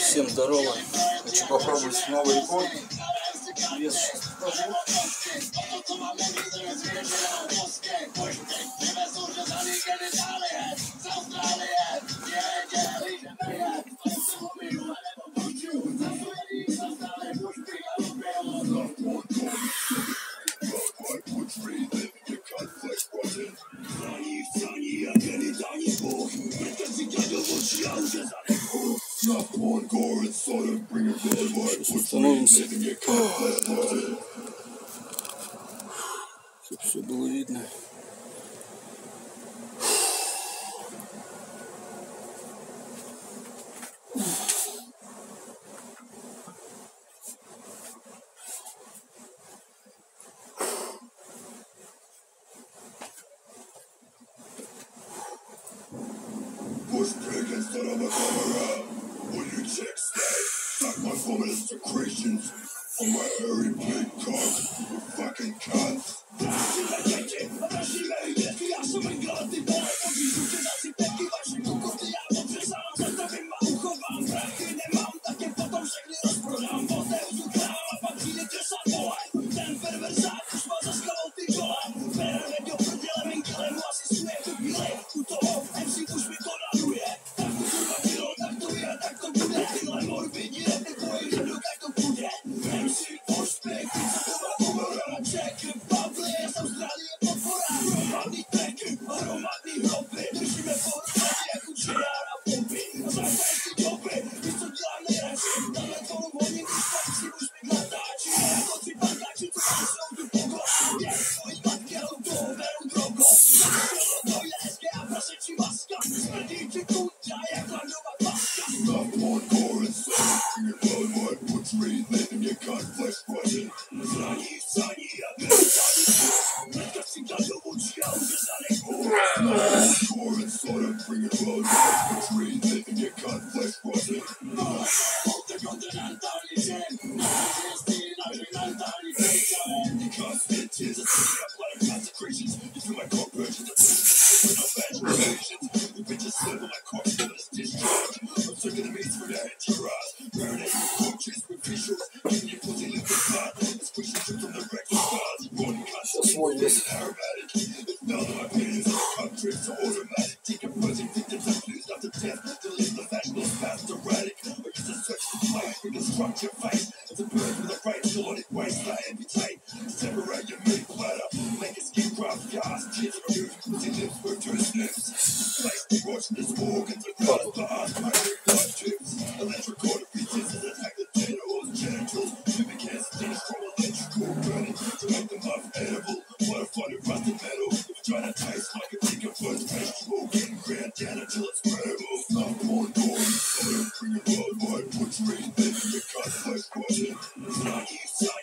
Всем здорово. Хочу попробовать новый рекорд. Вес сейчас покажу. Установимся, чтобы все было видно. Push big instead of a camera. When you check stay, suck my vomit secretions on my hairy big cock, you fucking cunts. Свой вес. Bring it on, my butchery, then you cut flesh, watching. It's not you,